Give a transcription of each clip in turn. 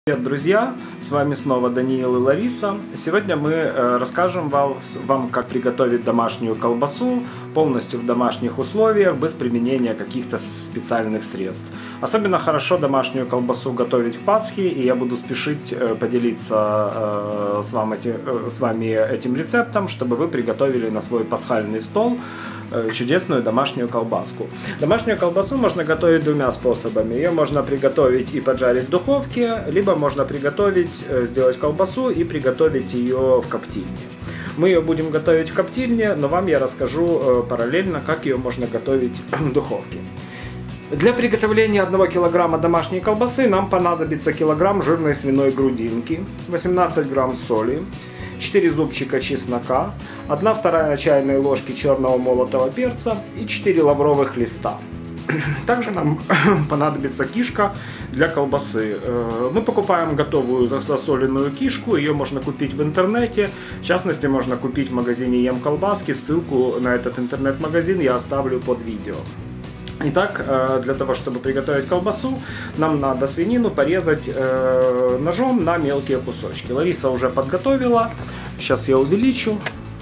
Привет, друзья! С вами снова Даниил и Лариса. Сегодня мы расскажем вам, как приготовить домашнюю колбасу полностью в домашних условиях, без применения каких-то специальных средств. Особенно хорошо домашнюю колбасу готовить к Пасхе, и я буду спешить поделиться с вами этим рецептом, чтобы вы приготовили на свой пасхальный стол чудесную домашнюю колбаску. Домашнюю колбасу можно готовить двумя способами. Ее можно приготовить и поджарить в духовке, либо можно приготовить, сделать колбасу и приготовить ее в коптильне. Мы ее будем готовить в коптильне, но вам я расскажу параллельно, как ее можно готовить в духовке. Для приготовления 1 кг домашней колбасы нам понадобится килограмм жирной свиной грудинки, 18 грамм соли, 4 зубчика чеснока, 1/2 чайной ложки черного молотого перца и 4 лавровых листа. Также нам понадобится кишка для колбасы. Мы покупаем готовую засоленную кишку, ее можно купить в интернете. В частности, можно купить в магазине Емколбаски. Ссылку на этот интернет-магазин я оставлю под видео. Итак, для того, чтобы приготовить колбасу, нам надо свинину порезать ножом на мелкие кусочки. Лариса уже подготовила. Сейчас я увеличу.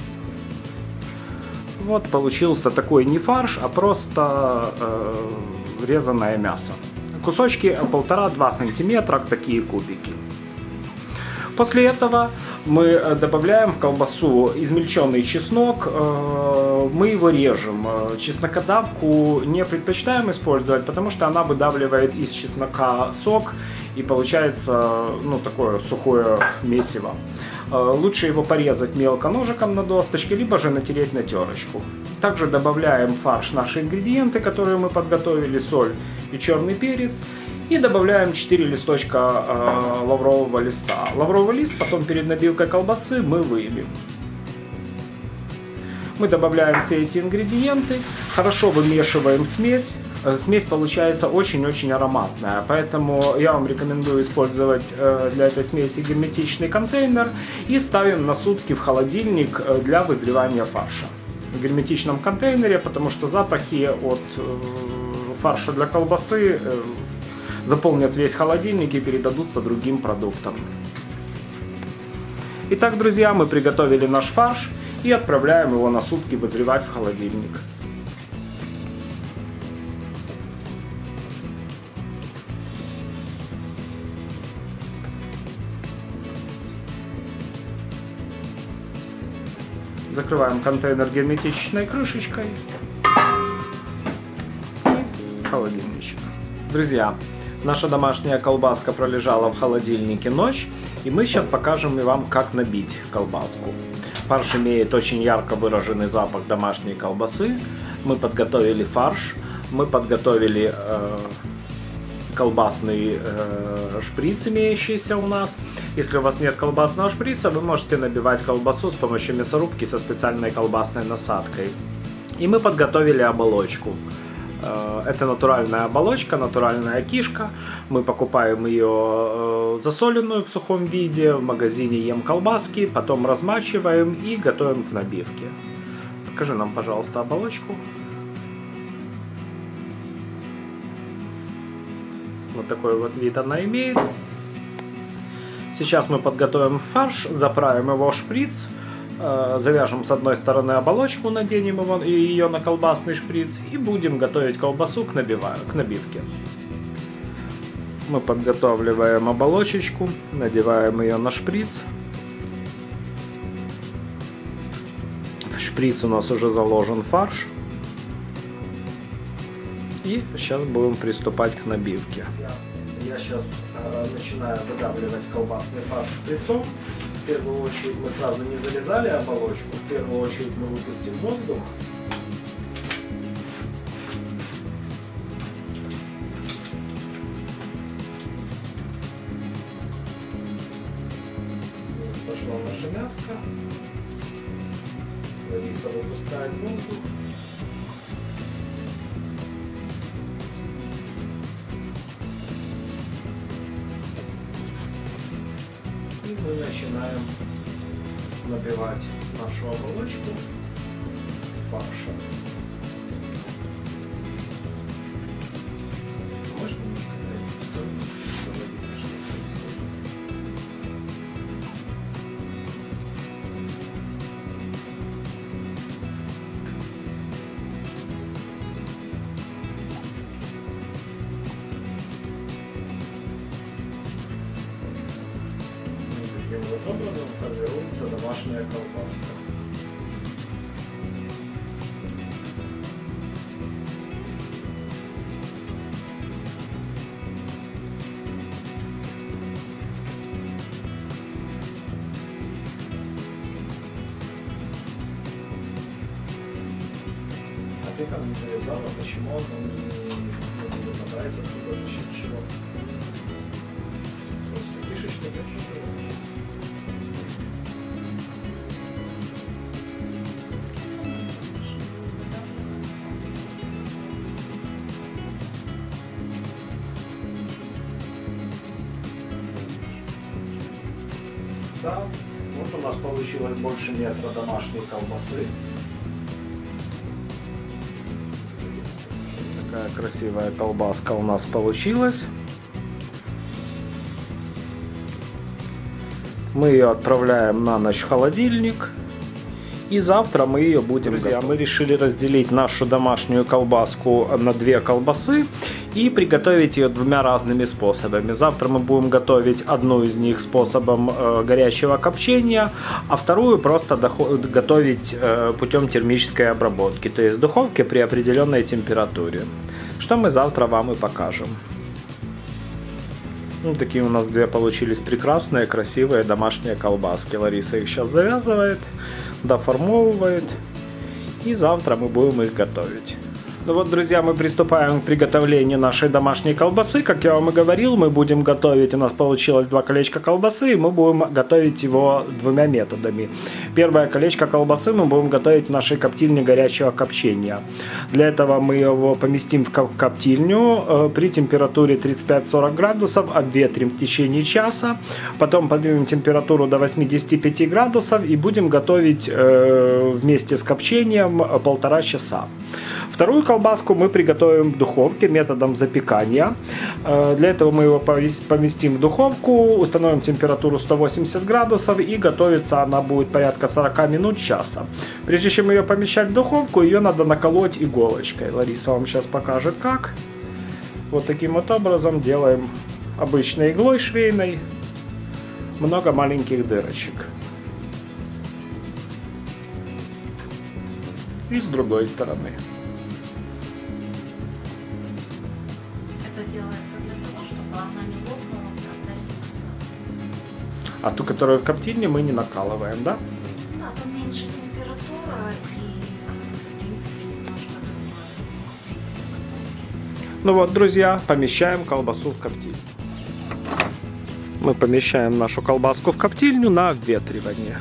Вот получился такой не фарш, а просто резаное мясо. Кусочки 1,5-2 сантиметра, такие кубики. После этого мы добавляем в колбасу измельченный чеснок, мы его режем. Чеснокодавку не предпочитаем использовать, потому что она выдавливает из чеснока сок и получается такое сухое месиво. Лучше его порезать мелко ножиком на досточке, либо же натереть на терочку. Также добавляем в фарш наши ингредиенты, которые мы подготовили, соль и черный перец. И добавляем 4 листочка лаврового листа. Лавровый лист потом перед набивкой колбасы мы выебем. Мы добавляем все эти ингредиенты, хорошо вымешиваем смесь. Смесь получается очень-очень ароматная, поэтому я вам рекомендую использовать для этой смеси герметичный контейнер и ставим на сутки в холодильник для вызревания фарша. В герметичном контейнере, потому что запахи от фарша для колбасы заполнят весь холодильник и передадутся другим продуктам. Итак, друзья, мы приготовили наш фарш и отправляем его на сутки вызревать в холодильник. Закрываем контейнер герметичной крышечкой и холодильничек. Друзья, наша домашняя колбаска пролежала в холодильнике ночь, и мы сейчас покажем вам, как набить колбаску. Фарш имеет очень ярко выраженный запах домашней колбасы. Мы подготовили фарш, мы подготовили колбасный шприц, имеющийся у нас. Если у вас нет колбасного шприца, вы можете набивать колбасу с помощью мясорубки со специальной колбасной насадкой. И мы подготовили оболочку. Это натуральная оболочка, натуральная кишка. Мы покупаем ее засоленную в сухом виде в магазине Емколбаски, потом размачиваем и готовим к набивке. Покажи нам, пожалуйста, оболочку. Вот такой вот вид она имеет. Сейчас мы подготовим фарш, заправим его в шприц. Завяжем с одной стороны оболочку, наденем ее на колбасный шприц и будем готовить колбасу к набивке. Мы подготавливаем оболочечку, надеваем ее на шприц. В шприц у нас уже заложен фарш. И сейчас будем приступать к набивке. Я сейчас начинаю выдавливать колбасный фарш шприцом. В первую очередь мы сразу не залезали оболочку, в первую очередь мы выпустим воздух. Пошло наше мяско. Лариса выпускает воздух. И мы начинаем набивать нашу оболочку фарша. Можно немножко ставить в сторону, чтобы видно, что происходит. таким вот образом формируется домашняя колбаска. А ты там не завязала, почему он не выпадает оттуда, за счет чего? Просто фишечка держит. Да, вот у нас получилось больше метра домашней колбасы. Такая красивая колбаска у нас получилась. Мы ее отправляем на ночь в холодильник. И завтра мы ее будем готовить. Мы решили разделить нашу домашнюю колбаску на две колбасы и приготовить ее двумя разными способами. Завтра мы будем готовить одну из них способом горячего копчения, а вторую просто готовить путем термической обработки, то есть в духовке при определенной температуре. Что мы завтра вам и покажем. Ну, такие у нас две получились прекрасные, красивые домашние колбаски. Лариса их сейчас завязывает, доформовывает, и завтра мы будем их готовить. Ну вот, друзья, мы приступаем к приготовлению нашей домашней колбасы. Как я вам и говорил, мы будем готовить, у нас получилось 2 колечка колбасы, и мы будем готовить его двумя методами. Первое колечко колбасы мы будем готовить в нашей коптильне горячего копчения. Для этого мы его поместим в коптильню при температуре 35-40 градусов, обветрим в течение часа, потом поднимем температуру до 85 градусов и будем готовить вместе с копчением 1,5 часа. Вторую колбаску мы приготовим в духовке методом запекания. Для этого мы его поместим в духовку, установим температуру 180 градусов, и готовиться она будет порядка 40 минут, часа. Прежде чем ее помещать в духовку, ее надо наколоть иголочкой. Лариса вам сейчас покажет как. Вот таким вот образом делаем обычной иглой швейной много маленьких дырочек. И с другой стороны. Делается для того, чтобы она не лопнула в процессе. А ту, которую в коптильне, мы не накалываем, да? Да, там меньше температура и, в принципе, немножко другое. Ну вот, друзья, помещаем колбасу в коптильню. Мы помещаем нашу колбаску в коптильню на обветривание.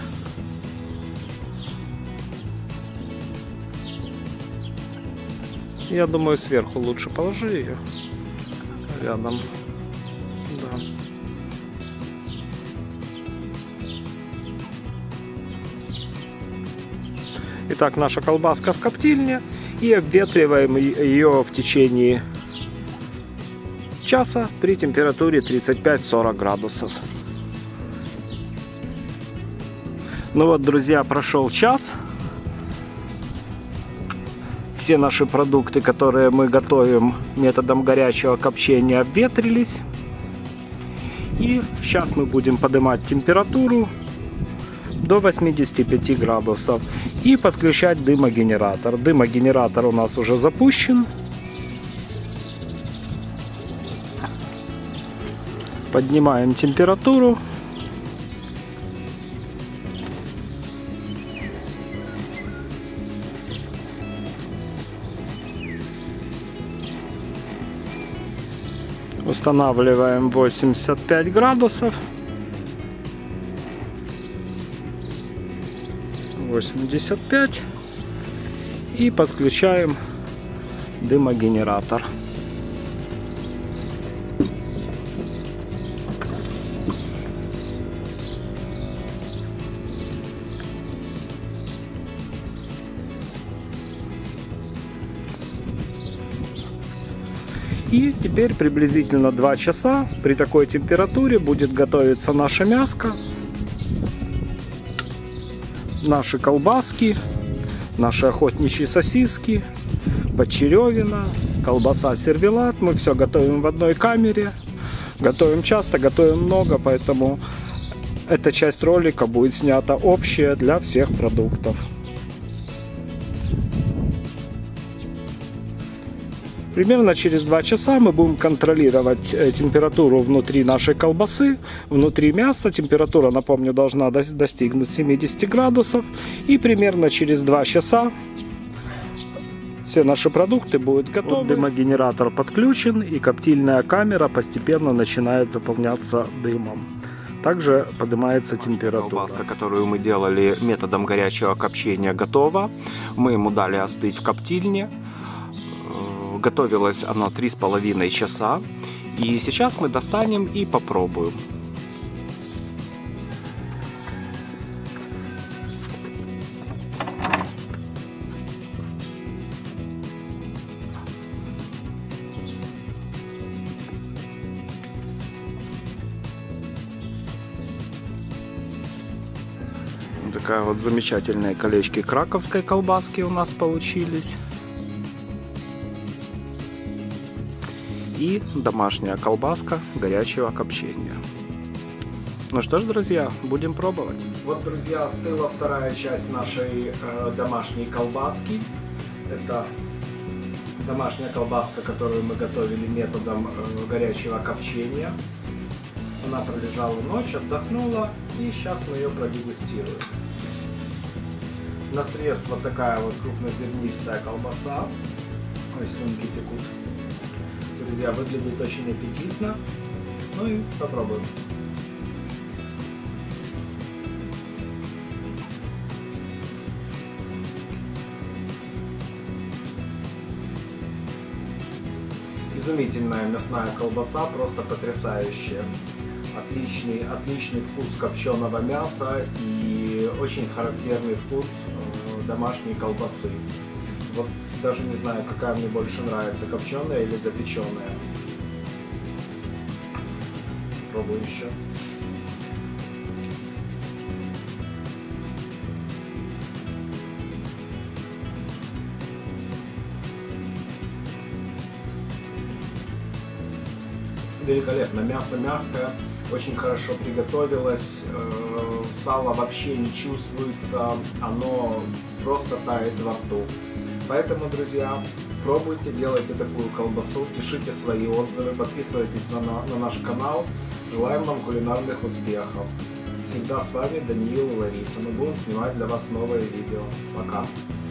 Я думаю, сверху лучше положи ее. Рядом. Да. Итак, наша колбаска в коптильне, и обветриваем ее в течение часа при температуре 35-40 градусов. Ну вот, друзья, прошел час. Все наши продукты, которые мы готовим методом горячего копчения, обветрились. И сейчас мы будем поднимать температуру до 85 градусов и подключать дымогенератор. Дымогенератор у нас уже запущен. Поднимаем температуру. Устанавливаем 85 градусов. 85. И подключаем дымогенератор. И теперь приблизительно 2 часа при такой температуре будет готовиться наше мяско, наши колбаски, наши охотничьи сосиски, подчеревина, колбаса сервелат. Мы все готовим в одной камере. Готовим часто, готовим много, поэтому Эта часть ролика будет снята общая для всех продуктов. Примерно через 2 часа мы будем контролировать температуру внутри нашей колбасы, внутри мяса. Температура, напомню, должна достигнуть 70 градусов. И примерно через 2 часа все наши продукты будут готовы. Вот дымогенератор подключен, и коптильная камера постепенно начинает заполняться дымом. Также поднимается температура. Колбаска, которую мы делали методом горячего копчения, готова. Мы ему дали остыть в коптильне. Готовилось оно 3,5 часа. И сейчас мы достанем и попробуем. Вот такая вот замечательные колечки краковской колбаски у нас получились. И домашняя колбаска горячего копчения. Ну что ж, друзья, будем пробовать. Вот, друзья, остыла вторая часть нашей домашней колбаски. Это домашняя колбаска, которую мы готовили методом горячего копчения. Она пролежала ночь, отдохнула, и сейчас мы ее продегустируем. На срез вот такая вот крупнозернистая колбаса. Ой, слюнки текут. Друзья, выглядит очень аппетитно. Ну и попробуем. Изумительная мясная колбаса, просто потрясающая. Отличный вкус копченого мяса и очень характерный вкус домашней колбасы. Вот даже не знаю, какая мне больше нравится, копченая или запеченная. Пробую еще. Великолепно, мясо мягкое, очень хорошо приготовилось, сало вообще не чувствуется, оно просто тает во рту. Поэтому, друзья, пробуйте, делайте такую колбасу, пишите свои отзывы, подписывайтесь на наш канал. Желаем вам кулинарных успехов. Всегда с вами Даниил и Лариса. Мы будем снимать для вас новые видео. Пока!